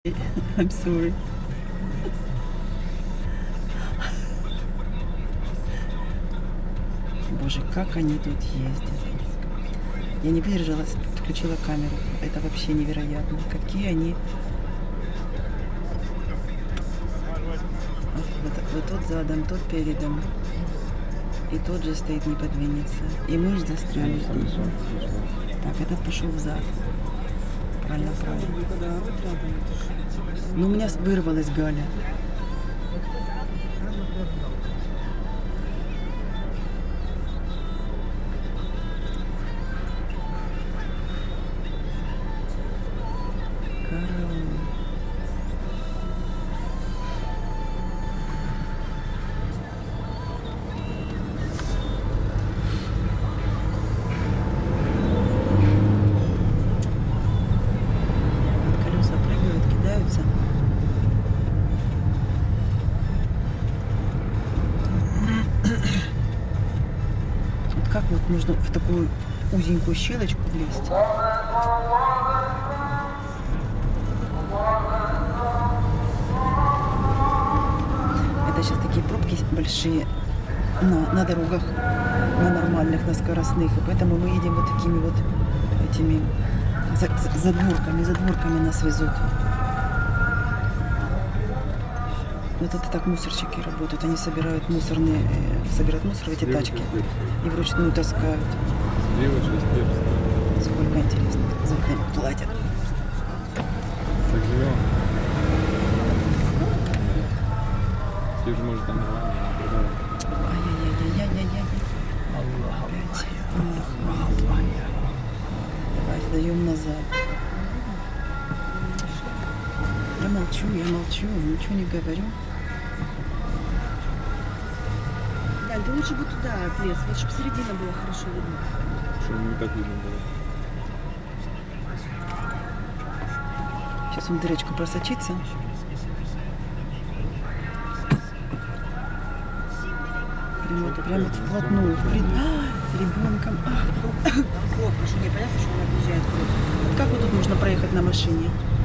I'm sorry. Боже, как они тут ездят. Я не выдержала, включила камеру. Это вообще невероятно. Какие они... Вот тот задом, тот передом. И тот же стоит, не подвинется. И мы же застряли здесь. Так, этот пошел взад. Правильно, правильно. Ну, у меня вырвалась Галя. Караул. Колеса прыгают, кидаются. Вот как вот нужно в такую узенькую щелочку влезть? Это сейчас такие пробки большие на дорогах, на нормальных, на скоростных. И поэтому мы едем вот такими вот этими задворками нас везут. Вот это так мусорщики работают. Они собирают мусор в эти тачки и вручную таскают. Сколько интересно. За это платят. Так живем. Ты же можешь там нормально продавать. Ай-яй-яй-яй-яй-яй. Опять. Давай, сдаем назад. Я молчу, ничего не говорю. Да, ты лучше бы туда отлез, вот чтобы середина была хорошо видно. Чтобы не так видно было. Сейчас он в дырочку просочится. Прямо вот вплотную. С ребенком. Плохо, что непонятно, что он объезжает. Как вот тут можно проехать на машине?